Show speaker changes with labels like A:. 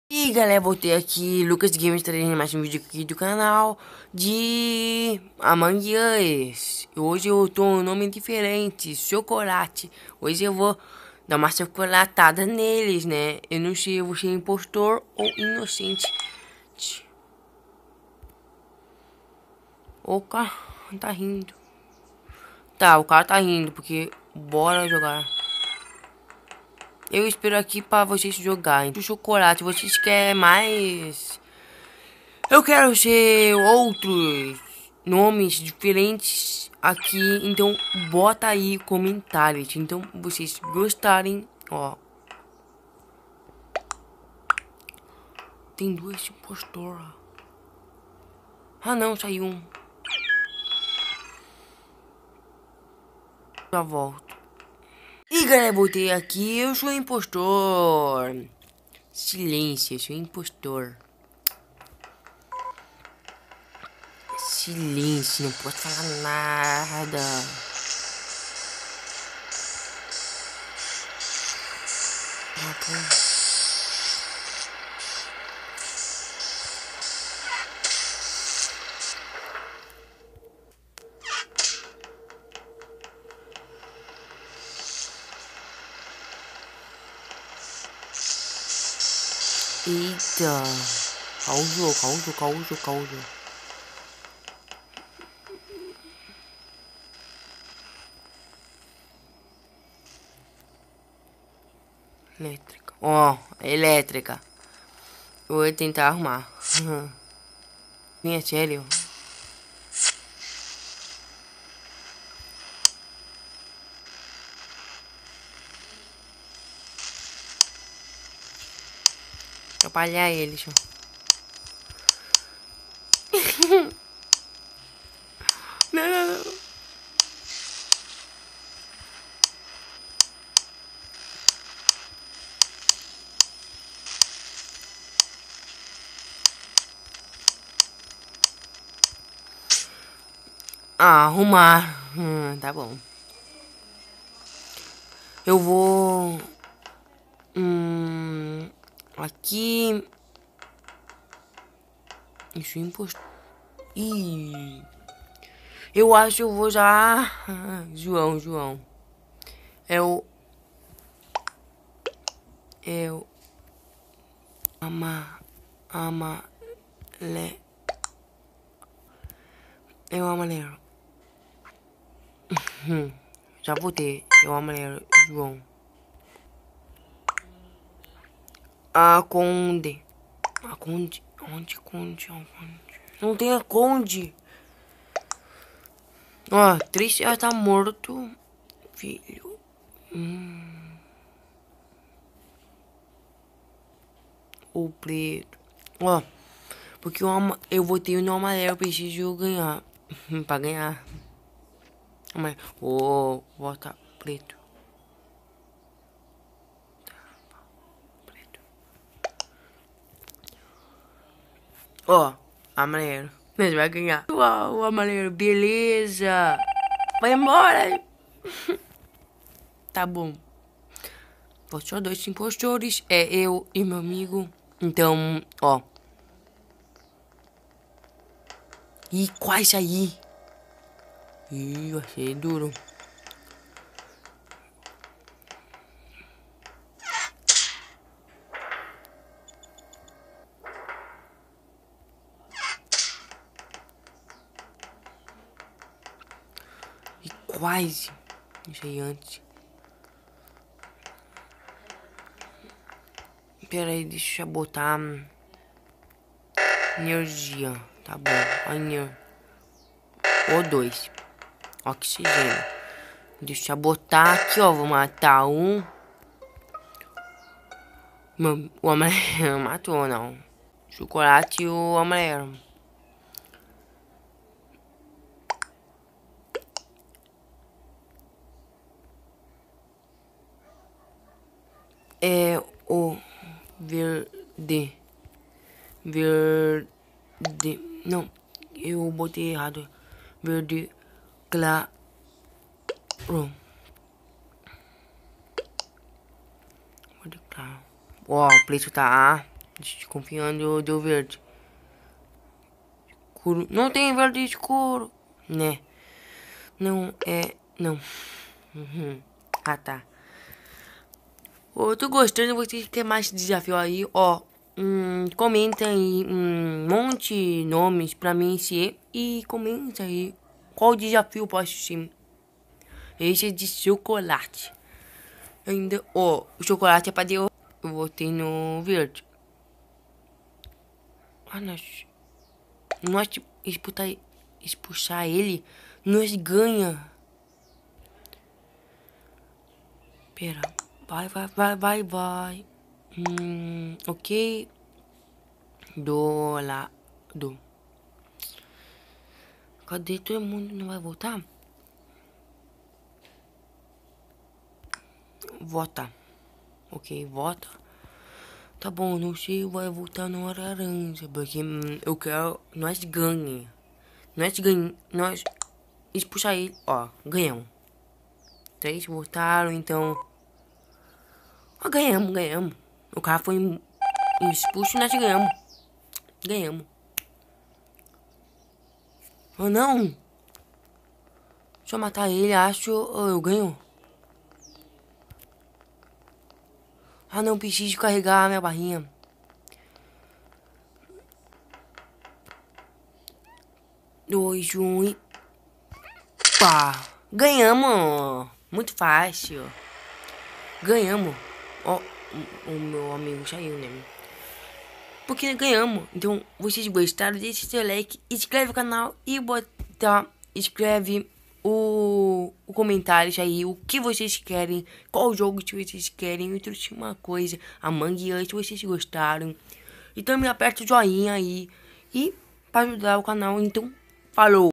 A: E galera, voltei aqui, Lucas Games trazendo mais um vídeo aqui do canal de Among Us. Hoje eu tô um nome diferente, Chocolate. Hoje eu vou dar uma chocolatada neles, né? Eu não sei, eu vou ser impostor ou inocente. O cara tá rindo. Tá, o cara tá rindo, porque bora jogar. Eu espero aqui pra vocês jogarem. O chocolate, vocês querem mais? Eu quero ser outros nomes diferentes aqui, então bota aí comentários. Então vocês gostarem, ó. Tem dois impostor. Ah não, saiu um. Já volto. E galera, voltei aqui. Eu sou impostor. Silêncio, eu sou impostor. Silêncio, não posso falar nada. Eita. Causou. Elétrica. Ó, elétrica. Eu vou tentar arrumar. Nem é sério. Atrapalhar eles. Não. Ah, arrumar. Tá bom. Eu vou... aqui... Isso é imposto. Ih... Eu acho que eu vou já... João. Eu... Le... Eu amarelo. Já botei. Eu amarelo. João. A Conde. Onde? Não tem a Conde. Ó, triste já tá morto. Filho. O preto. Ó. Porque eu votei no amarelo. Eu preciso ganhar. Pra ganhar. Mas. Vou votar preto. Ó, amarelo. Nós vai ganhar. Uau, amarelo, beleza. Vai embora. Tá bom. Só dois impostores. É eu e meu amigo. Então, ó. Ih, quase saí. Ih, vai ser duro. Quase. Isso aí antes. Pera aí, deixa eu botar energia. Tá bom. Ou dois. Oxigênio. Deixa eu botar aqui, ó. Vou matar um. O amarelo matou, não. Chocolate e o amarelo. É o verde. Não, eu botei errado. Verde claro. Verde claro. Ó, o preço tá. Desconfiando, deu verde. Escuro. Não tem verde escuro. Né? Não é... Não. Uhum. Ah, tá. Eu tô gostando. Vocês querem mais desafio aí? Ó. Comenta aí um monte de nomes pra mim ser. E comenta aí qual desafio eu posso assistir. Esse é de chocolate. Ainda, ó, o chocolate é pra Deus. Eu votei no verde. Ah, nós expulsar ele, nós ganha. Pera, vai. Ok. Do. Cadê todo mundo? Não vai voltar? Vota. Ok, vota. Tá bom, não sei, vai voltar na hora laranja. Porque eu quero. Nós ganhe. Nós expulsar ele. Ó, ganhamos. 3 votaram, então. Ó, ganhamos. O cara foi expulso e nós ganhamos. Oh, não. Se eu matar ele, acho eu ganho. Ah, não preciso carregar a minha barrinha. Dois, e... Pá! Ganhamos! Muito fácil. Ganhamos. Ó, o meu amigo saiu, né? Porque ganhamos. Então, vocês gostaram? Deixe seu like, inscreve no canal e escreve o comentário aí, o que vocês querem, qual jogo que vocês querem, eu trouxe uma coisa, Among Us, se vocês gostaram. E também aperta o joinha aí, e para ajudar o canal, então, falou!